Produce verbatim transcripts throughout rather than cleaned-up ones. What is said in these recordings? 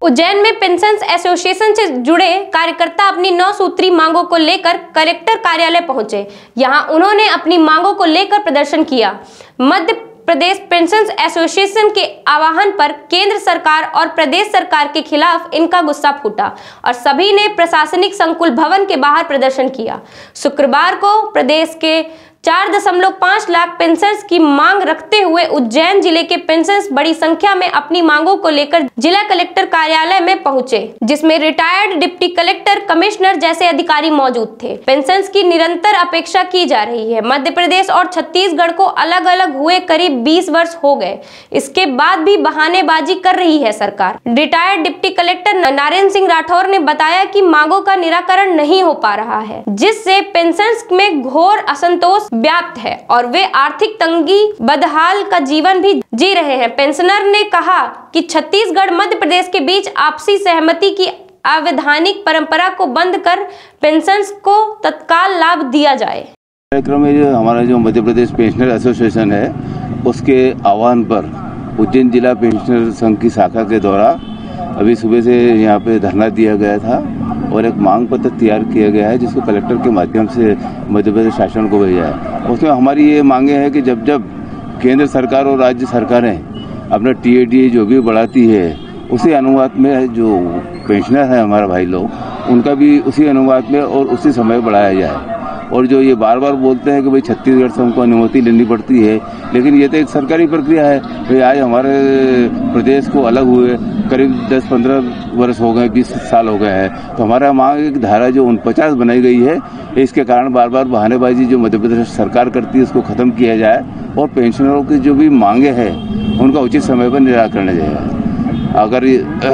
उज्जैन में pensioners association से जुड़े कार्यकर्ता अपनी नौ सूत्री मांगों को लेकर कलेक्टर कार्यालय पहुंचे। यहां उन्होंने अपनी मांगों को लेकर प्रदर्शन किया। मध्य प्रदेश पेंशनर्स एसोसिएशन के आह्वान पर केंद्र सरकार और प्रदेश सरकार के खिलाफ इनका गुस्सा फूटा और सभी ने प्रशासनिक संकुल भवन के बाहर प्रदर्शन किया। शुक्रवार को प्रदेश के चार दशमलव पाँच लाख पेंशनर्स की मांग रखते हुए उज्जैन जिले के पेंशनर्स बड़ी संख्या में अपनी मांगों को लेकर जिला कलेक्टर कार्यालय में पहुंचे, जिसमें रिटायर्ड डिप्टी कलेक्टर, कमिश्नर जैसे अधिकारी मौजूद थे। पेंशनर्स की निरंतर अपेक्षा की जा रही है। मध्य प्रदेश और छत्तीसगढ़ को अलग अलग हुए करीब बीस वर्ष हो गए, इसके बाद भी बहानेबाजी कर रही है सरकार। Retired deputy collector Narayan Singh Rathore ने बताया कि मांगों का निराकरण नहीं हो पा रहा है, जिससे पेंशनर्स में घोर असंतोष व्याप्त है और वे आर्थिक तंगी बदहाल का जीवन भी जी रहे हैं। पेंशनर ने कहा कि छत्तीसगढ़ मध्य प्रदेश के बीच आपसी सहमति की अवैधानिक परंपरा को बंद कर पेंशनर्स को तत्काल लाभ दिया जाए। कार्यक्रम में जो हमारा जो मध्य प्रदेश पेंशनर एसोसिएशन है, उसके आह्वान पर उज्जैन जिला पेंशनर संघ की शाखा के द्वारा अभी सुबह से यहाँ पे धरना दिया गया था और एक मांग पत्र तैयार किया गया है, जिसको कलेक्टर के माध्यम से मध्य प्रदेश शासन को भेजा है। उसमें हमारी ये मांगे हैं कि जब जब केंद्र सरकार और राज्य सरकारें अपना टी ए डी जो भी बढ़ाती है, उसी अनुपात में जो पेंशनर है हमारा भाई लोग, उनका भी उसी अनुपात में और उसी समय बढ़ाया जाए। और जो ये बार बार बोलते हैं कि भाई छत्तीसगढ़ से हमको अनुमति लेनी पड़ती है, लेकिन ये तो एक सरकारी प्रक्रिया है। भाई आज हमारे प्रदेश को अलग हुए करीब दस पंद्रह वर्ष हो गए, बीस साल हो गए हैं, तो हमारा मांग एक धारा जो उनपचास बनाई गई है, इसके कारण बार बार बहानेबाजी जो मध्य प्रदेश सरकार करती है, उसको खत्म किया जाए और पेंशनरों की जो भी मांगे हैं उनका उचित समय पर निराकरण जाए। अगर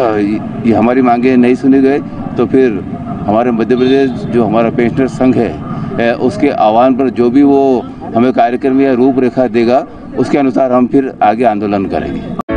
ये हमारी मांगे नहीं सुनी गई तो फिर हमारे मध्य प्रदेश जो हमारा पेंशनर संघ है, उसके आह्वान पर जो भी वो हमें कार्यक्रम या रूपरेखा देगा, उसके अनुसार हम फिर आगे आंदोलन करेंगे।